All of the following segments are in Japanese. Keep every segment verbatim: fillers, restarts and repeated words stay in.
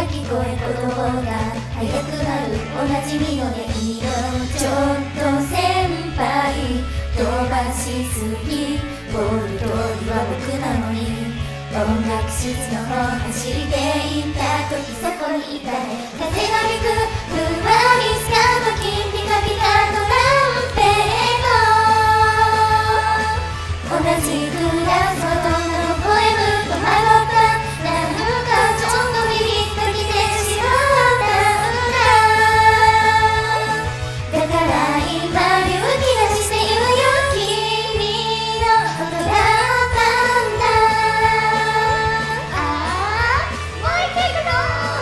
き声言葉が速くなるおなじみの音色。ちょっと先輩飛ばしすぎ、ボール通りは僕なのに。音楽室の方走っていった時そこにいたね。風が吹くふわりスカート、金ピカピカトランペット。同じクラスのどんな微笑むと惑った。なんかちょっとビビッときてしまったんだ。だから今勇気出して言うよ、君のことだったんだ。あー、もう一回いくぞ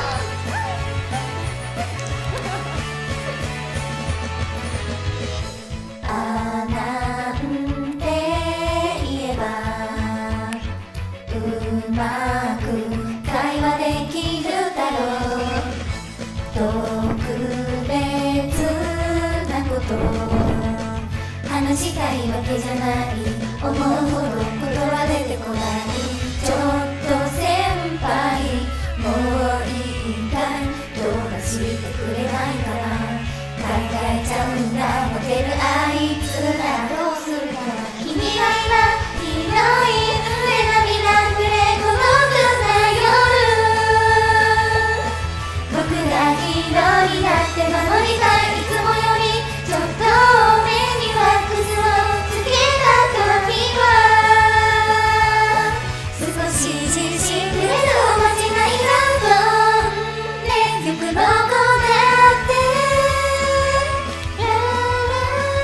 ー。あーなんて言えばうまく会話できるだろう。特別なこと話したいわけじゃない。思うほど言葉出てこない。ちょっと先輩もういいかい、どうかしてくれないかな。考えちゃうんだ、モテるあいつらどうするかな。君は今広い上涙くれ孤独な夜。僕がヒーローになって守りたい、いつもよりちょっと多めにワックスをつけた髪は少し自信くれるおまじないが飛んでゆくどこだってララ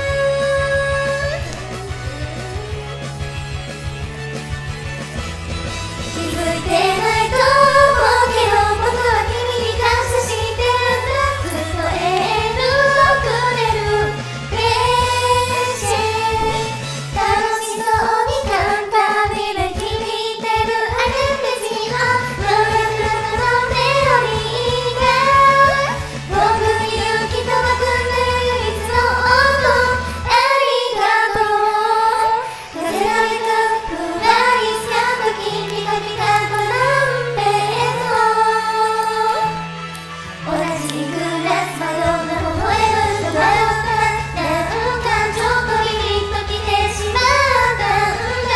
気づいてないと思うけど僕は君に感謝してるんだ。ずっとエールをくれるプレシェ楽しそうにカンタービレ響いてるアルペジオの楽のメロディーが僕に勇気届くんだよ、唯一の音。ありがとう。風が吹くふわりスカート、金ピカピカトランペット。同じクラスはどんな微笑むと笑った。なんかちょっとビビッときてしまったんだ。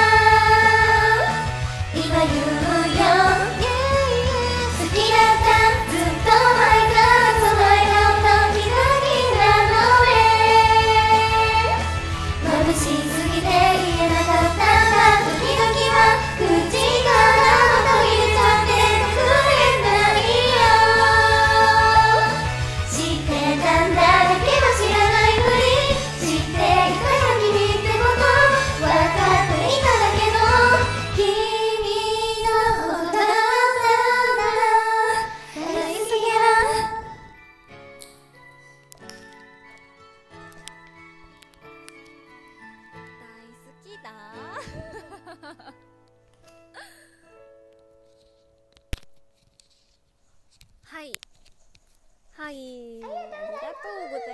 今言うよ、好きだった、ずっと前からその笑顔とキラキラの目。眩しすぎて言えなかったんだ。時々は口からも途切れちゃってくれないよ。知ってたんだだけど知らないふり知っていたよ君ってことわかっていただけど、君のことだったんだ。大好きや。 大好きだはいはい、ありがとうご